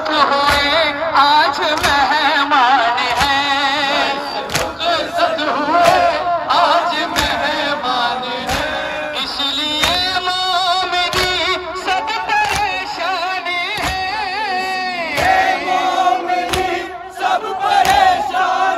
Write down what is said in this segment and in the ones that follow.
رخصت ہوئے آج مہمان ہیں، رخصت ہوئے آج مہمان ہیں، اس لیے مومنی سب پریشان ہیں، مومنی سب پریشان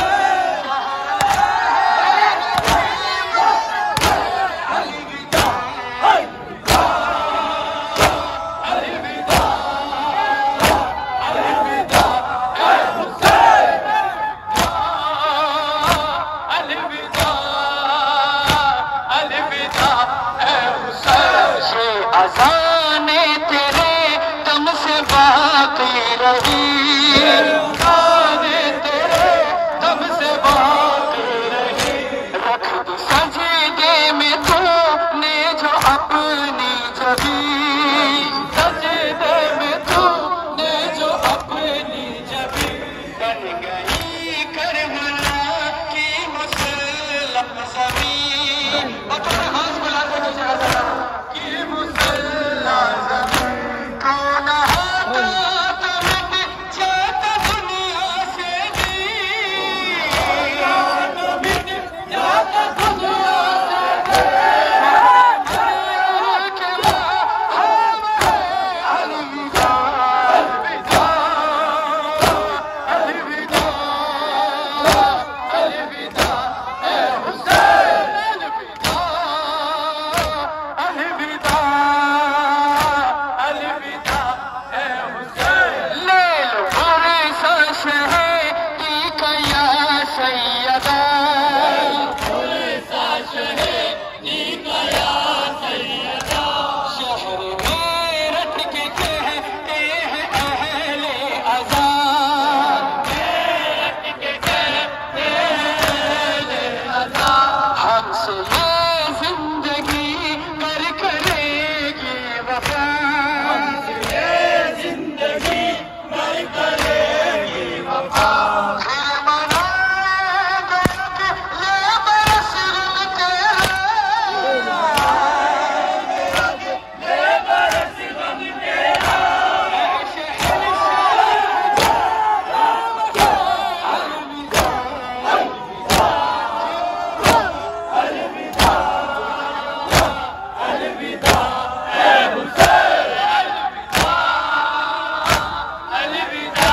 اذانے تیرے دم سے باقی رہی، اذانے تیرے دم سے باقی رہی، رکھ دی سجدے میں تو نے جو اپنی جبین، سجدے میں تو نے جو اپنی جبین، بن گئی کربلا کی مسلح زمین، اور تمہیں ہاتھ بلا دے مجھے ذرا کی مسلح زمین، کون ہاتھا تو مٹ جاتا دنیا سے جی، تو مٹ جاتا دنیا سے جی، الوداع الوداع الوداع الوداع اے حسین، الوداع الوداع اے حسین، لے لو فرصت شہیدی کا یا سیدہ، فرصت شہیدی کا یا سیدہ، شہر میرٹھ کے کہتے ہیں اہل آزاد، میرٹھ کے کہتے ہیں اہل آزاد، ہم سے یہ زندگی کر کرے گی وفا، ہم سے یہ زندگی کر کرے گی وفا، پھر منائیں گے کہ یہ برس غم تیرا، یہ برس غم تیرا، اے شہنشاہ الوداع اے حسین، الوداع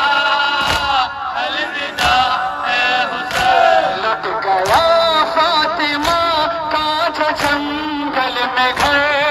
الوداع اے حسین، لٹ گیا فاطمہ کا جو جنگل میں گھر،